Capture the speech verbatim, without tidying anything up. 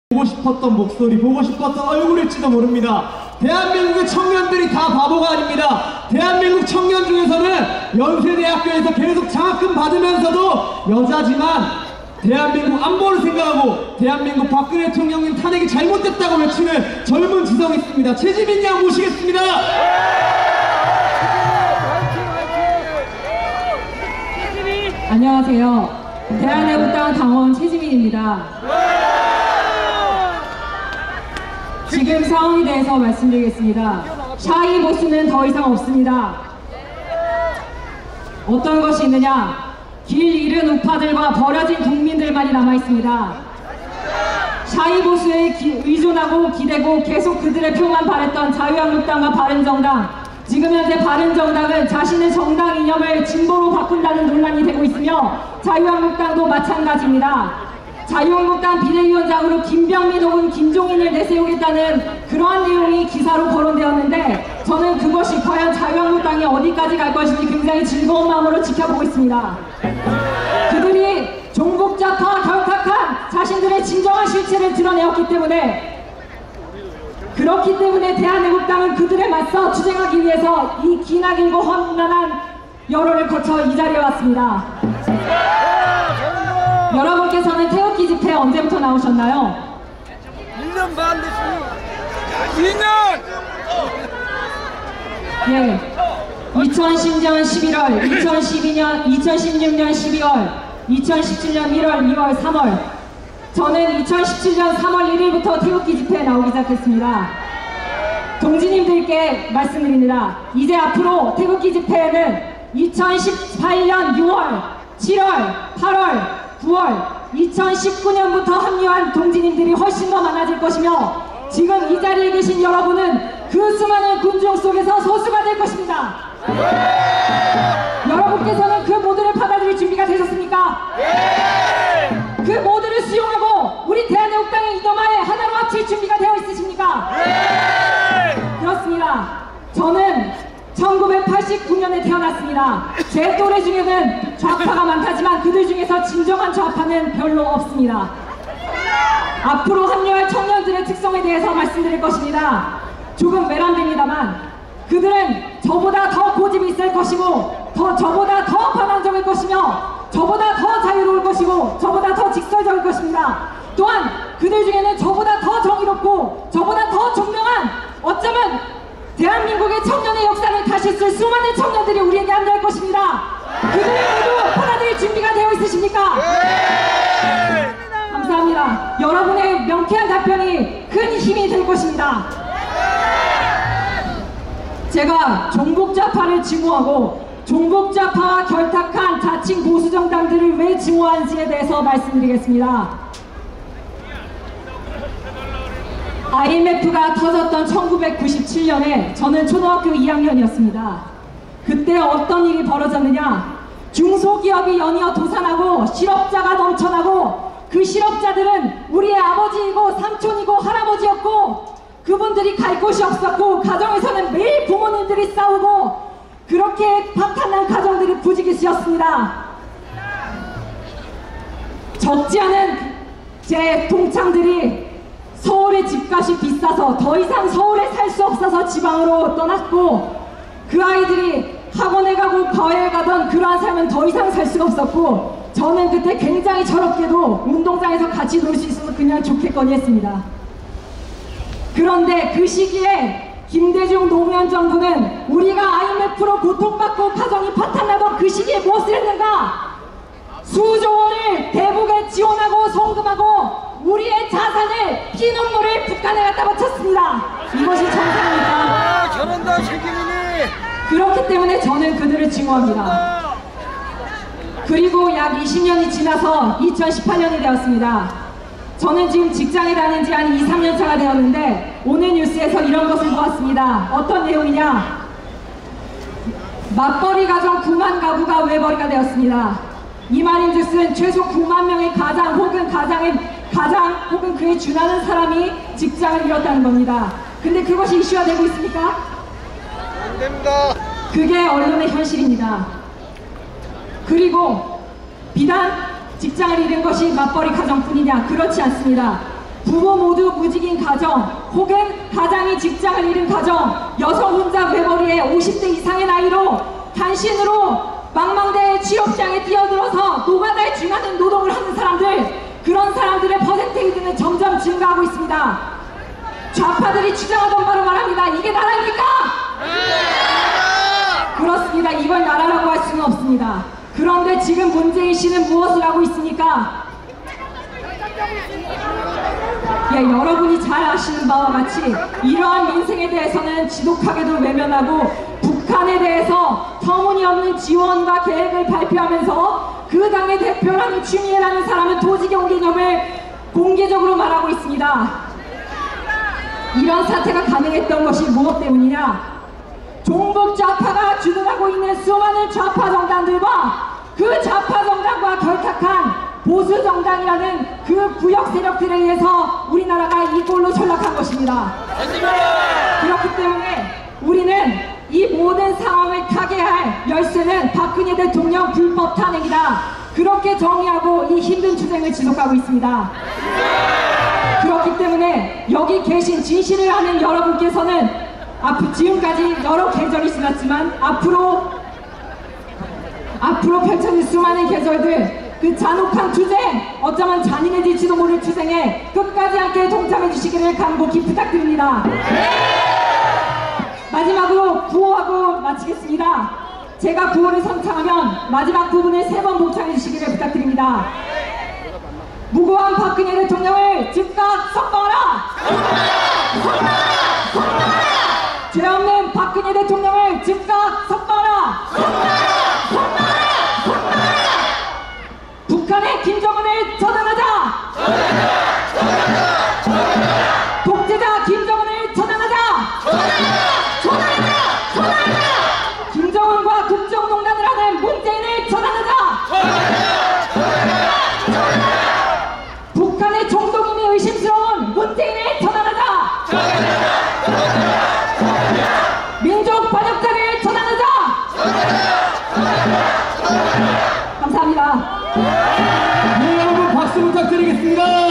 보고 싶었던 목소리, 보고 싶었던 얼굴일지도 모릅니다. 대한민국의 청년들이 다 바보가 아닙니다. 대한민국 청년 중에서는 연세대학교에서 계속 장학금 받으면서도 여자지만 대한민국 안보를 생각하고 대한민국 박근혜 대통령님 탄핵이 잘못됐다고 외치는 젊은 지성이 있습니다. 최지민 양 모시겠습니다. 안녕하세요. 대한애국당 당원 최지민입니다. 지금 상황에 대해서 말씀드리겠습니다. 샤이 보스는 더 이상 없습니다. 어떤 것이 있느냐? 길 잃은 우파들과 버려진 국민들만이 남아있습니다. 샤이 보스에 기, 의존하고 기대고 계속 그들의 표만 바랬던 자유한국당과 바른정당, 지금 현재 바른정당은 자신의 정당 이념을 진보로 바꾼다는 논란이 되고 있으며 자유한국당도 마찬가지입니다. 자유한국당 비대위원장으로 김병민 혹은 김종인을 내세우겠다는 그러한 내용이 기사로 거론되었는데 저는 그것이 과연 자유한국당이 어디까지 갈 것인지 굉장히 즐거운 마음으로 지켜보고 있습니다. 그들이 종북좌파와 결탁한 자신들의 진정한 실체를 드러내었기 때문에 그렇기 때문에 대한애국당은 그들에 맞서 투쟁하기 위해서 이 기나길고 험난한 여론을 거쳐 이 자리에 왔습니다. 여러분께서는 태극기 집회 언제부터 나오셨나요? 일 년 반 됐습니다. 이 년! 예. 이천십 년 십일월, 이천십이 년, 이천십육 년 십이월, 이천십칠 년 일월, 이월, 삼월. 저는 이천십칠 년 삼월 일일부터 태극기 집회에 나오기 시작했습니다. 동지님들께 말씀드립니다. 이제 앞으로 태극기 집회에는 이천십팔 년 유월, 칠월, 팔월, 구월, 이천십구 년부터 합류한 동지님들이 훨씬 더 많아질 것이며 지금 이 자리에 계신 여러분은 그 수많은 군중 속에서 소수가 될 것입니다. 여러분께서는 그 모두를 받아들일 준비가 되셨습니까? 그 모두를 수용하고 우리 대한애국당의 이념하에 하나로 합칠 준비가 되어 있으십니까? 그렇습니다. 저는 천구백팔십구 년에 태어났습니다. 제 또래 중에는 좌파가 많다지만 그들 중에서 진정한 좌파는 별로 없습니다. 앞으로 합류할 청년들의 특성에 대해서 말씀드릴 것입니다. 조금 외람됩니다만 그들은 저보다 더 고집이 있을 것이고 더 저보다 더 반항적일 것이며 저보다 더 자유로울 것이고 저보다 더 직설적일 것입니다. 또한 그들 중에는 저보다 더 정의롭고 저보다 더 총명한 어쩌면 대한민국의 청년의 역사를 다시 쓸 수많은 청년들이 우리에게 함께할 것입니다. 그들을 모두 받아들일 준비가 되어 있으십니까? 네! 감사합니다. 여러분의 명쾌한 답변이 큰 힘이 될 것입니다. 제가 종북좌파를 증오하고 종북좌파와 결탁한 자칭 보수정당들을 왜 증오하는지에 대해서 말씀드리겠습니다. 아이엠에프가 터졌던 천구백구십칠 년에 저는 초등학교 이 학년이었습니다. 그때 어떤 일이 벌어졌느냐? 중소기업이 연이어 도산하고 실업자가 넘쳐나고 그 실업자들은 우리의 아버지이고 삼촌이고 할아버지였고 그분들이 갈 곳이 없었고 가정에서는 매일 부모님들이 싸우고 그렇게 파탄난 가정들이 부지기수였습니다. 적지 않은 제 동창들이 서울의 집값이 비싸서 더 이상 서울에 살 수 없어서 지방으로 떠났고 그 아이들이 학원에 가고 과외에 가던 그러한 삶은 더 이상 살 수가 없었고 저는 그때 굉장히 철없게도 운동장에서 같이 놀 수 있어서 그냥 좋겠거니 했습니다. 그런데 그 시기에 김대중 노무현 정부는 우리가 아이엠에프로 고통받고 가정이 파탄나던 그 시기에 무엇을 했는가? 수조 원을 대북에 지원하고 송금하고 우리의 자산을 피눈물을 북한에 갖다 바쳤습니다. 이것이 정상입니까? 아, 저런다 책임이니. 그렇기 때문에 저는 그들을 증오합니다. 그리고 약 이십 년이 지나서 이천십팔 년이 되었습니다. 저는 지금 직장에 다닌 지 한 이, 삼 년 차가 되었는데 오늘 뉴스에서 이런 것을 보았습니다. 어떤 내용이냐? 맞벌이 가정 구만 가구가 외벌이가 되었습니다. 이 말인즉슨 최소 구만 명의 가장 혹은 가장의 가장 혹은 그에 준하는 사람이 직장을 잃었다는 겁니다. 근데 그것이 이슈화 되고 있습니까? 안 됩니다. 그게 언론의 현실입니다. 그리고 비단 직장을 잃은 것이 맞벌이 가정뿐이냐? 그렇지 않습니다. 부모 모두 무직인 가정, 혹은 가장이 직장을 잃은 가정, 여성 혼자 외벌이에 오십 대 이상의 나이로 단신으로 망망대해 취업장에 뛰어들어서 노가다에 준하는 노동을 하는 사람들, 그런 사람들의 퍼센테이지는 점점 증가하고 있습니다. 좌파들이 주장하던 바로 말합니다. 이게 나라입니까? 그렇습니다. 이걸 나라라고 할 수는 없습니다. 그런데 지금 문재인 씨는 무엇을 하고 있습니까? 예, 여러분이 잘 아시는 바와 같이 이러한 민생에 대해서는 지독하게도 외면하고 북한에 대해서 터무니없는 지원과 계획을 발표하면서 그 당의 대표라는 추미애라는 사람은 토지경 개념을 공개적으로 말하고 있습니다. 이런 사태가 가능했던 것이 무엇 때문이냐? 종북 좌파가 주둔하고 있는 수많은 좌파 정당들과 그 좌파 정당과 결탁한 보수 정당이라는 그 구역 세력들에 의해서 우리나라가 이 꼴로 전락한 것입니다. 그렇기 때문에 우리는 이 모든 상황을 타개할 열쇠는 박근혜 대통령 불법 탄핵이다. 그렇게 정의하고 이 힘든 투쟁을 지속하고 있습니다. 그렇기 때문에 여기 계신 진실을 아는 여러분께서는 앞으로 지금까지 여러 계절이 지났지만 앞으로 앞으로 펼쳐질 수많은 계절들, 그 잔혹한 투쟁, 어쩌면 잔인해질지도 모를 투쟁에 끝까지 함께 동참해 주시기를 간곡히 부탁드립니다. 마지막으로 구호하고 마치겠습니다. 제가 구호를 선창하면 마지막 부분을 세 번 복창해 주시기를 부탁드립니다. 무고한 박근혜 대통령을 즉각 석방하라! 석방하라! 석방하라! 죄 없는 박근혜 대통령을 즉각 석방하라! 석방하라! 석방하라! 석방하라! 북한의 김정은을 처단하자! 처단하자! 처단하자! 처단하자! 독재자 김정은을 처단하자! 처단하자! 처단하자! 처단하자! 김정은과 국정농단을 하는 문재인을 처단하자! 처단하자! 처단하자! 처단하자! 북한의 총독임이 의심스러운 문재인을 처단하자! 처단하자! 처단하자! 처단하자! 민족 반역자를 처단하자! 처단하자! 처단하자! 처단하자! 감사합니다. 네, 여러분 박수 부탁드리겠습니다.